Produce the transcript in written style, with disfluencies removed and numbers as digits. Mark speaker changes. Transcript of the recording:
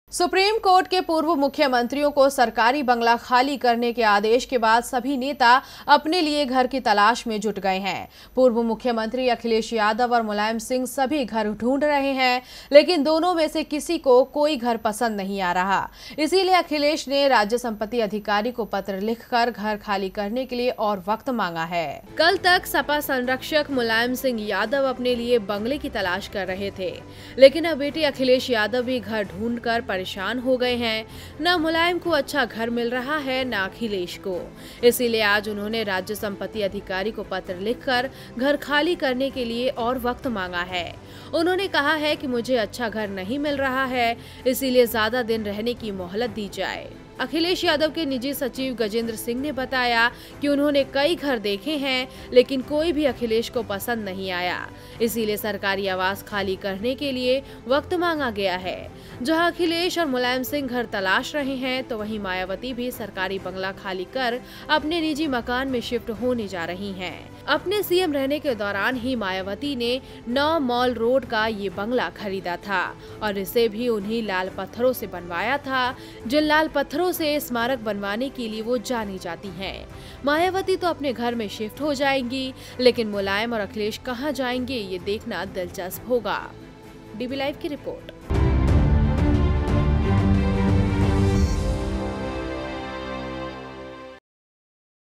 Speaker 1: Supreme court के पूर्व मुख्यमंत्रियों को सरकारी बंगला खाली करने के आदेश के बाद सभी नेता अपने लिए घर की तलाश में जुट गए हैं। पूर्व मुख्यमंत्री अखिलेश यादव और मुलायम सिंह सभी घर ढूंढ रहे हैं, लेकिन दोनों में से किसी को कोई घर पसंद नहीं आ रहा। इसीलिए अखिलेश ने राज्य संपत्ति अधिकारी को पत्र लिखकर घर खाली करने के लिए और वक्त मांगा है। कल तक सपा संरक्षक मुलायम सिंह यादव अपने लिए बंगले की तलाश कर रहे थे, लेकिन अब बेटे अखिलेश यादव भी घर ढूंढकर परेशान हो गए हैं। न मुलायम को अच्छा घर मिल रहा है, न अखिलेश को। इसीलिए आज उन्होंने राज्य संपत्ति अधिकारी को पत्र लिखकर घर खाली करने के लिए और वक्त मांगा है। उन्होंने कहा है कि मुझे अच्छा घर नहीं मिल रहा है, इसीलिए ज्यादा दिन रहने की मोहलत दी जाए। अखिलेश यादव के निजी सचिव गजेंद्र सिंह ने बताया कि उन्होंने कई घर देखे हैं, लेकिन कोई भी अखिलेश को पसंद नहीं आया। इसीलिए सरकारी आवास खाली करने के लिए वक्त मांगा गया है। जहां अखिलेश और मुलायम सिंह घर तलाश रहे हैं, तो वहीं मायावती भी सरकारी बंगला खाली कर अपने निजी मकान में शिफ्ट होने जा रही हैं। अपने सीएम रहने के दौरान ही मायावती ने 9 मॉल रोड का ये बंगला खरीदा था और इसे भी उन्हीं लाल पत्थरों से बनवाया था, जिन लाल पत्थरों से स्मारक बनवाने के लिए वो जानी जाती हैं। मायावती तो अपने घर में शिफ्ट हो जाएंगी, लेकिन मुलायम और अखिलेश कहां जाएंगे, ये देखना दिलचस्प होगा। डीबी लाइव की रिपोर्ट।